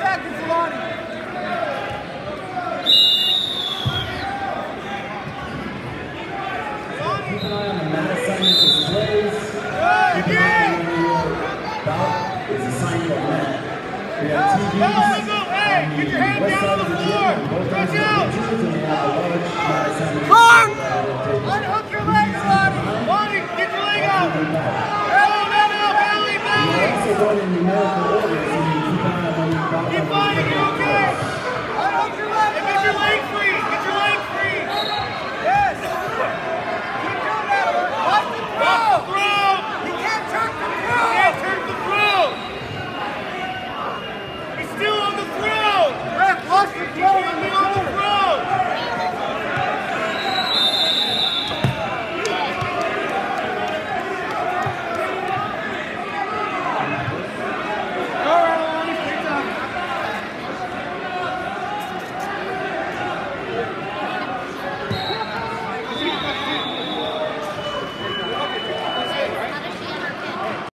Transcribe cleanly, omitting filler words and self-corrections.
back to Fulani. Keep an eye on the mat assignment as plays. Keep an eye on your bout is assigned to a mat. We have TVs on the west side of the gym on both ends of the pitches, and we have a large mat assignment. Unhook your leg, Lonnie. Lonnie, get your leg out. Belly, belly. We're also going in numerical order, so you can keep an eye on when you bout. Keep fighting, you're okay. Unhook your leg. And get your leg free. Get your leg free. Yes. Keep doing that. Watch the throw. You can't turn the throw. You can't turn the throw. He's still on the throw. Ref, watch the throw.